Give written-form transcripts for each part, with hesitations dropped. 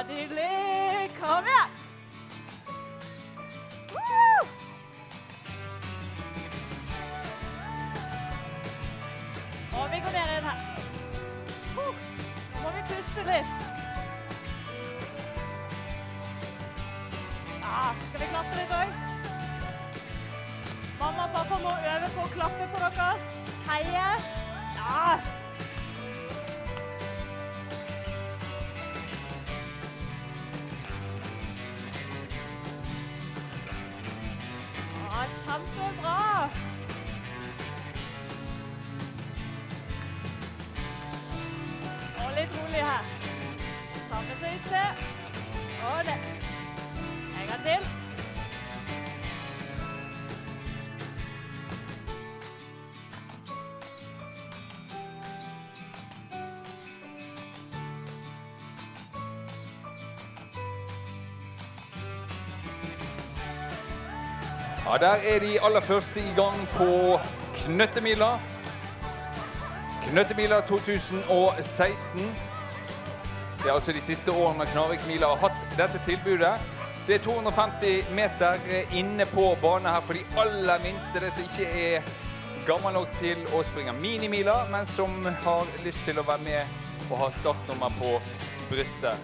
nydelig. Kom igjen. Woo! Og vi går ned igjen her. Nå må vi puste litt. Ja, skal vi klappe litt også? Mamma og pappa må øve på å klappe på dere. Heie. Ja. Ja, kjempebra. Og litt rolig her. Samme søyse. Og det. En gang til. Ja, der er de aller første i gang på Knøttemila. Knøttemila 2016. Det er altså de siste årene Knarvikmila har hatt dette tilbudet. Det er 250 meter inne på banen her for de aller minste, det som ikke er gammel nok til å springe minimila, men som har lyst til å være med og ha startnummer på brystet.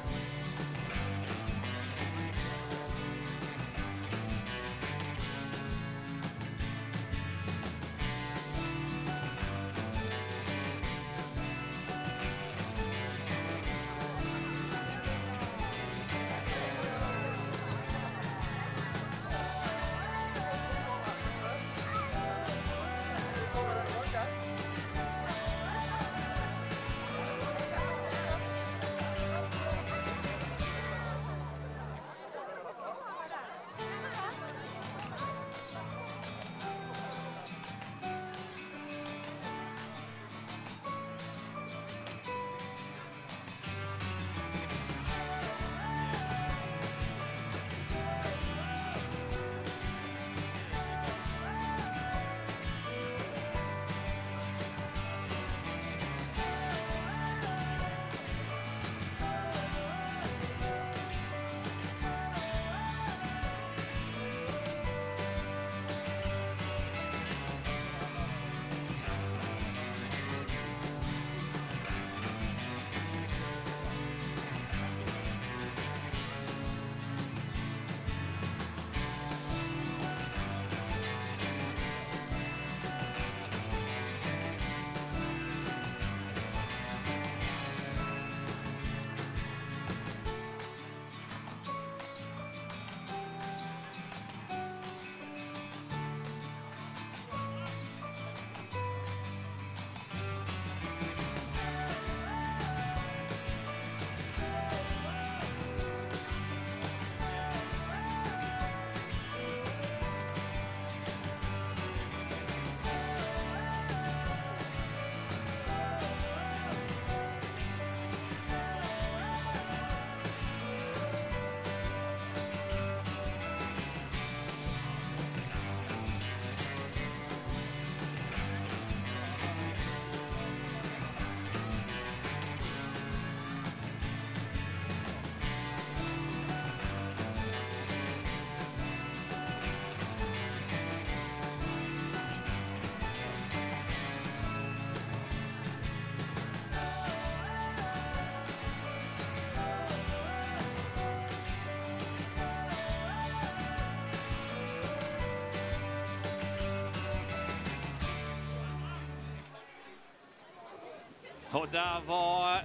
Og der var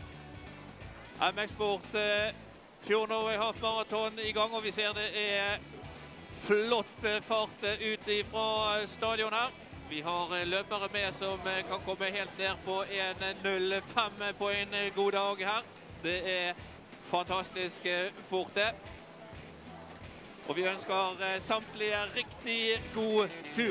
MX Sport Fjord Norway Half Marathon i gang, og vi ser det er flott fart ut fra stadion her. Vi har løpere med som kan komme helt ned på 1.05 på en god dag her. Det er fantastisk fort det. Og vi ønsker samtlige riktig god tur.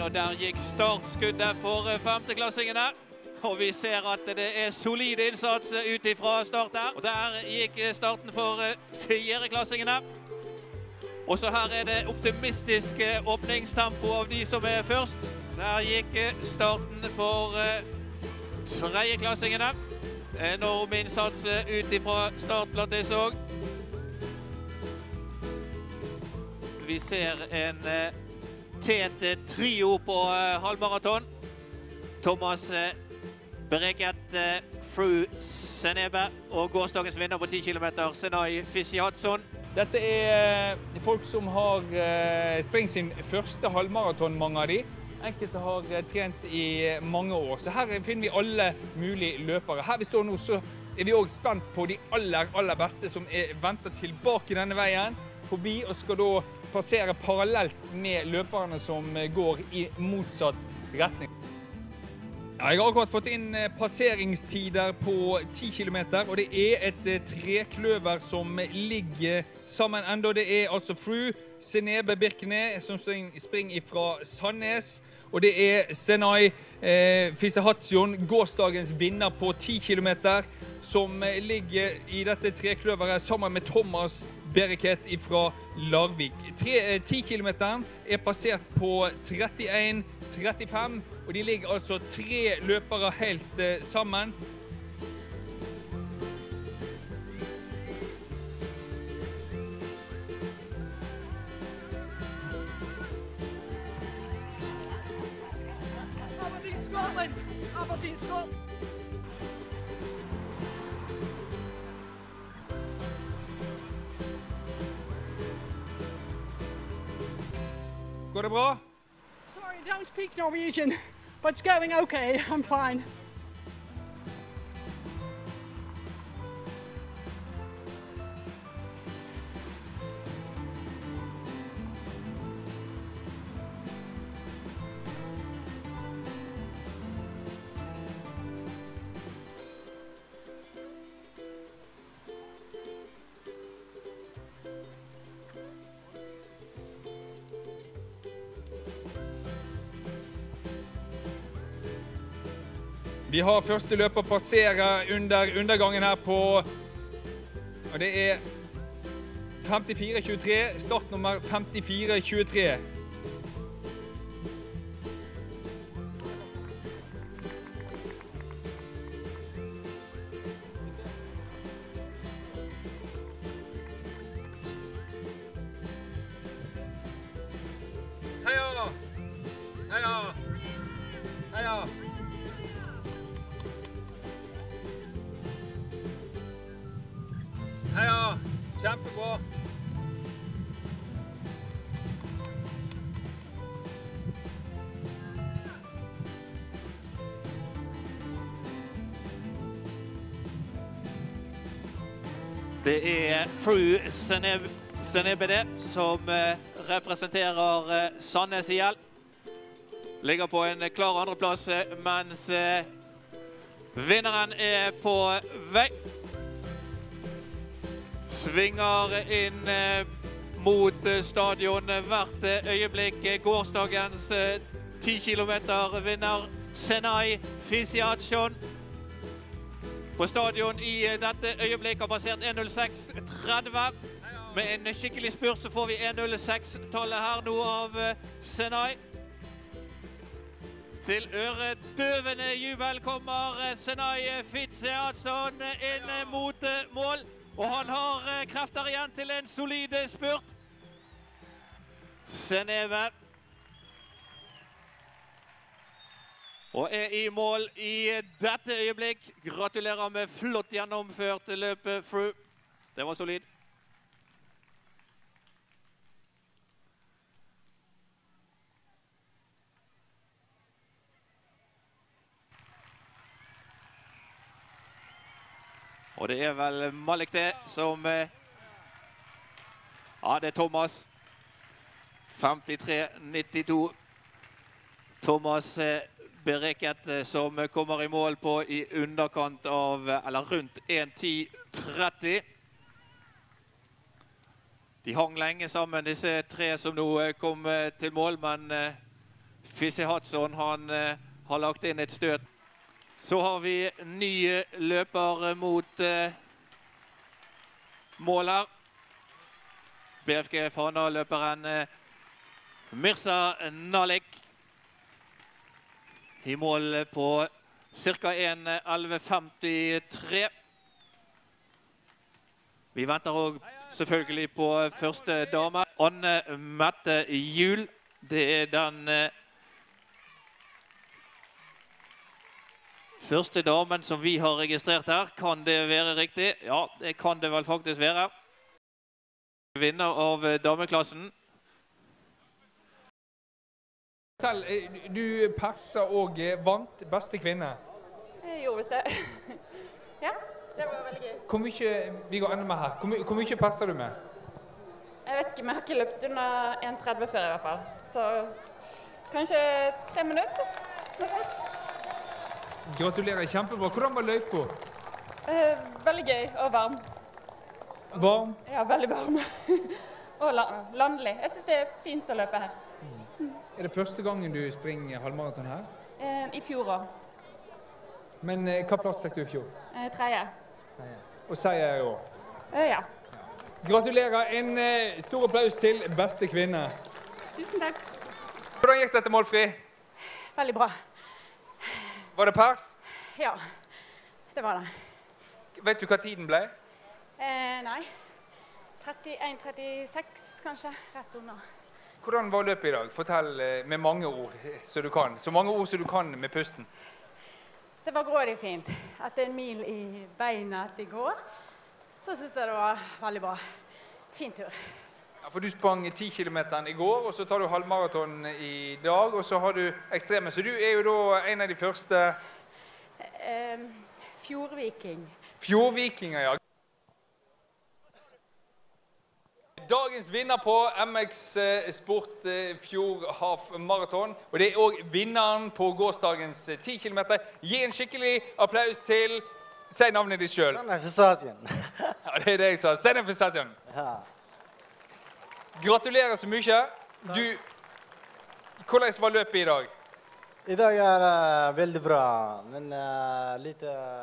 og der gikk startskuddet for femteklassingene. Og vi ser at det solid innsats ut ifra start her. Og der gikk starten for fjerdeklassingene. Og så her det optimistisk åpningstempo av de som først. Der gikk starten for tredjeklassingene. Enorm innsats ut ifra startplatis også. Vi ser en tett trio på halvmaraton. Thomas Bereket, Fru Senebe og gårsdagens vinner på 10 km, Senai Fisiatsson. Dette folk som har springt sin første halvmaraton, mange av de. Enkelte har trent i mange år, så her finner vi alle mulige løpere. Her vi står nå, så vi også spent på de aller beste som venter tilbake denne veien forbi og skal da passere parallelt med løperne som går i motsatt retning. Ja, jeg har akkurat fått inn passeringstider på 10 km, og det et trekløver som ligger sammen enda. Det altså Fru Senebe Birkene som springer fra Sandnes, og det Senai Fisiatsson, gårsdagens vinner på 10 km, som ligger i dette trekløveret sammen med Thomas Bereket fra Larvik. 10 km passert på 31:35, og de ligger altså 3 løpere helt sammen. Aberdeen, Scotland! Går det bra? Sorry, I don't speak Norwegian, but it's going okay. I'm fine. Vi har første løper passere under undergangen her på, og det 54-23, startnummer 54-23. Heia! Heia! Heia! Heia! Kjempebra! Det Fru Senebe som representerer Sandnes IL. Ligger på en klar andreplass, mens vinneren på vei. Svinger inn mot stadion hvert øyeblikk. Gårsdagens 10 km vinner Senai Fisiatsson. På stadion i dette øyeblikk har passert 1:06:30. Med en skikkelig spurt så får vi 1:06-tallet her nå av Senai. Til øredøvende jubel kommer Senai Fisiatsson inn mot mål. Og han har krefter igjen til en solid spurt. Senebe. Og i mål i dette øyeblikk. Gratulerer med flott gjennomført løp, Fru. Det var solid. Og det vel Malik det som... Ja, det Thomas. 53-92. Thomas Bereket som kommer i mål på i underkant av, eller rundt 1:10:30. De hang lenge sammen, disse tre som nå kom til mål, men Fisse Hadsson, han har lagt inn et støt. Så har vi ny løper mot mål her. BFG Fana-løperen Mirza Nalik. I mål på ca. 1:11,53. Vi venter også selvfølgelig på første dame. Anne Mette Juhl. Det er den første damen som vi har registrert her. Kan det være riktig? Ja, det kan det vel faktisk være. Vinner av dameklassen. Du persa og vant beste kvinne. Jeg gjorde visst det. Ja, det var veldig gøy. Hvor mye, vi går enda med her, hvor mye perser du med? Jeg vet ikke, men jeg har ikke løpt under 1:30 før i hvert fall. Så kanskje 3 minutter. Noe sånt. Gratulerer, kjempebra. Hvordan var løypa? Veldig gøy og varm. Varm? Ja, veldig varm. Og landlig. Jeg synes det er fint å løpe her. Er det første gangen du springer halvmaraton her? I fjor også. Men hva plass fikk du i fjor? 3. Og seier i år? Ja. Gratulerer. En stor applaus til beste kvinne. Tusen takk. Hvordan gikk dette, Målfri? Veldig bra. Var det pers? Ja, det var det. Vet du hva tiden ble? Nei. 31-36 kanskje, rett under. Hvordan var løpet i dag? Fortell med mange ord så du kan. Så mange ord som du kan med pusten. Det var grådig fint. Etter en mil i beina i går, så synes jeg det var veldig bra. Fin tur. Ja, for du sprang 10 kilometer i går, og så tar du halvmaraton i dag, og så har du ekstreme. Så du er jo da en av de første... Fjordviking. Fjordvikinger, ja. Dagens vinner på MX Sport Fjord Half Marathon, og det er også vinneren på gårsdagens 10 kilometer. Gi en skikkelig applaus til... Si navnet ditt selv. Senef Fisatjan. Ja, det er det jeg sa. Senef Fisatjan. Ja. Gratulerer så mye. Hvordan var løpet i dag? I dag er veldig bra, men litt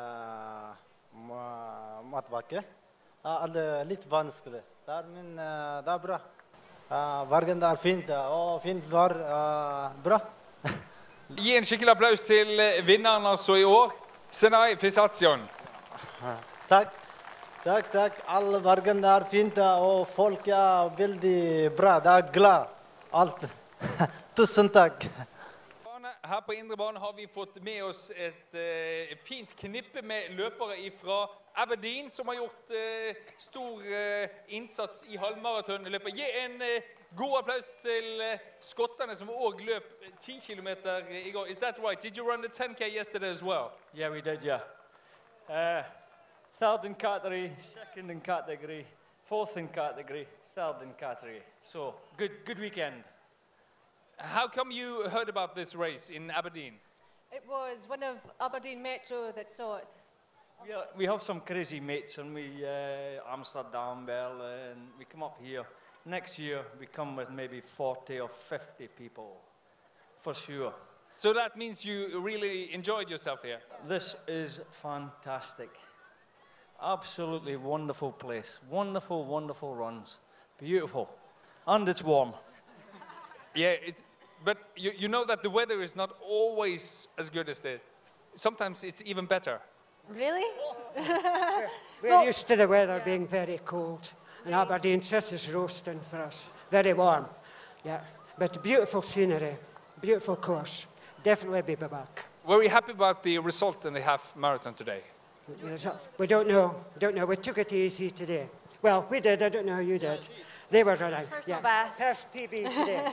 matbakke. Litt vanskelig. Men det er bra. Vargen er fint, og fint var bra. Gi en skikkelig applaus til vinneren altså i år, Senef Fisatjan. Takk. Takk. Alle vargene er fint, og folk er veldig bra. Det er glad. Alt. Tusen takk. Her på Indre bane har vi fått med oss et fint knippe med løpere fra Aberdeen, som har gjort stor innsats i halvmaratonløpet. Gi en god applaus til skottene som også løp 10 kilometer i går. Is that right? Did you run the 10K yesterday as well? Yeah, we did, yeah. Third in category, second in category, fourth in category, third in category. So, good weekend. How come you heard about this race in Aberdeen? It was one of Aberdeen Metro that saw it. We have some crazy mates, and we Amsterdam, Berlin. We come up here. Next year, we come with maybe 40 or 50 people, for sure. So that means you really enjoyed yourself here? This is fantastic. Absolutely wonderful place. Wonderful, wonderful runs. Beautiful. And it's warm. Yeah, but you know that the weather is not always as good as this. Sometimes it's even better. Really? We're used to the weather being very cold. And Aberdeen, this is roasting for us. Very warm, yeah. But beautiful scenery, beautiful course. Definitely be back. Were you happy about the result in the half marathon today? We don't know. We took it easy today. Well, we did. I don't know how you did. They were running. Personal best. First PB today.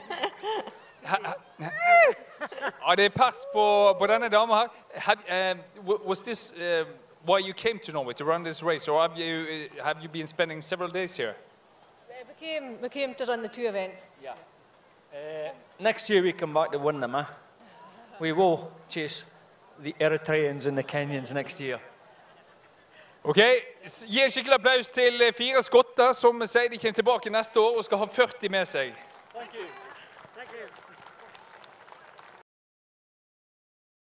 Are they pers på denne dame her? Was this why you came to Norway to run this race, or have you been spending several days here? We came to run the 2 events. Yeah. Next year we come back to win them, We will chase the Eritreans and the Kenyans next year. Ok, gi en skikkelig applaus til 4 skotter som sier de kommer tilbake neste år og skal ha 40 med seg. Thank you.